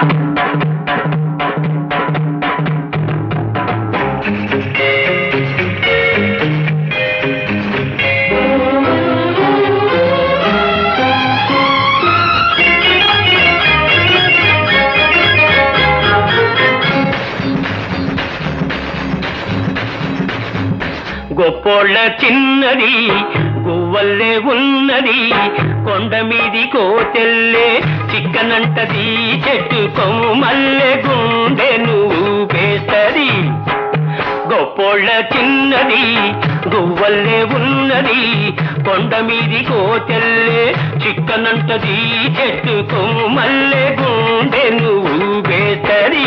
గొప్పోళ్ళ చిన్నది గువ్వల్లే ఉన్నది కొండ మీది కోతెల్లే చిక్కనంటది చెట్టు కొమ్మల్లే గుండె నువ్వేస్తది గొప్పోళ్ళ చిన్నది గువ్వల్లే ఉన్నది కొండ మీది కోతెల్లే చిక్కనంటది చెట్టు కొమ్మల్లే గుండె నువ్వేస్తది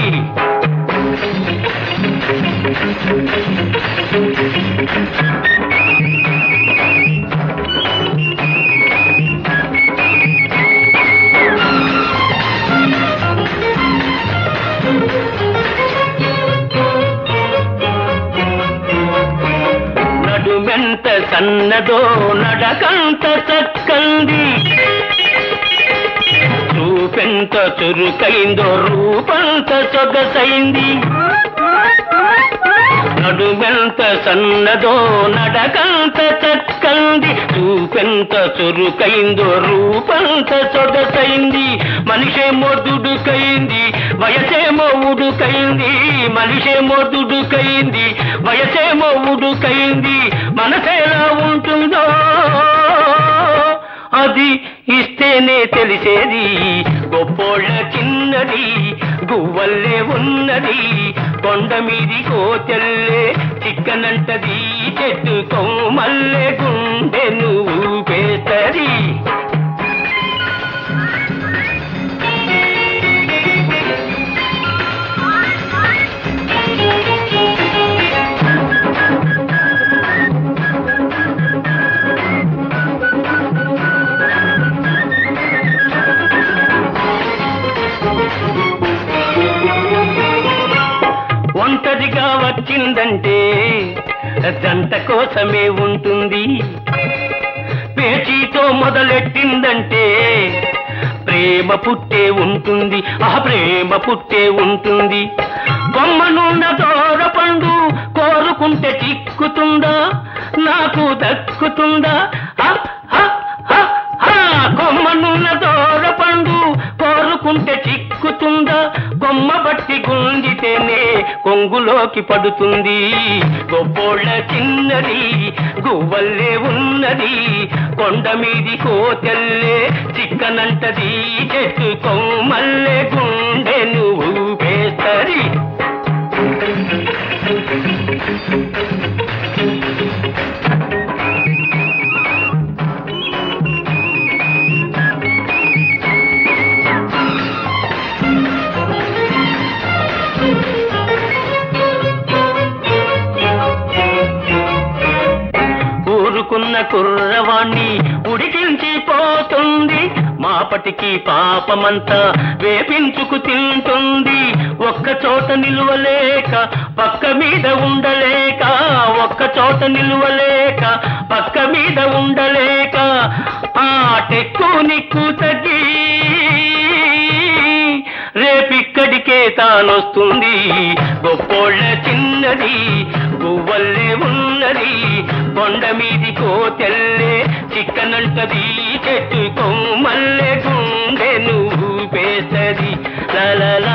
నడుమెంత సన్నదో నడకంత చక్కంది చూపెంత చురుకైందో రూపంత సొగసైంది నడుమెంత సన్నదో నడకంత చక్కంది చూపెంత చురుకైందో రూపంత సొగసైంది మనిషేమో దుడుకైంది వయసేమో ఉడుకైంది మనిషేమో దుడుకైంది వయసేమో ఉడుకైంది మనసేలా ఉంటుందో అది ఇస్తేనే తెలిసేది గొప్పోళ్ళ చిన్నది గువ్వల్లే ఉన్నది కొండ మీది కోతెల్లే చిక్కనంటది చెట్టు కొమ్మల్లే గుండె నువ్వేస్తది ఒంటరిగా వచ్చిందంటే జంట కోసమే ఉంటుంది పేచీతో మొదలెట్టిందంటే ప్రేమ పుట్టే ఉంటుంది ఆ ప్రేమ పుట్టే ఉంటుంది కొమ్మనున్న దూరపండు కోరుకుంటే చిక్కుతుందా నాకు దక్కుతుందా కొమ్మనున్న దూరపండు కోరుకుంటే చిక్కుతుందా కొమ్మ బట్టి గుంజితేనే కొంగులోకి పడుతుంది గొప్పోళ్ళ చిన్నది గువ్వల్లే ఉన్నది కొండ మీది కోతెల్లే చిక్కనంటది చెట్టు కొమ్మల్లే గుండె నువ్వేస్తది ఊరుకున్న కుర్రవాణ్ణి ఉడికించిపోతుంది మాపటికి పాపమంతా వేపించుకు తింటుంది ఒక్క చోట నిలువలేక పక్క మీద ఉండలేక ఒక్క చోట నిలువలేక పక్క మీద ఉండలేక ఆ టెక్కు నిక్కు తగ్గి రేపిక్కడికే తానొస్తుంది గొప్పోళ్ళ చిన్నది గువ్వల్లే ఉన్నది కొండ మీది కోతెల్లే చిక్కనంటది చెట్టు కొమ్మల్లే గుండె నువ్వేస్తది లా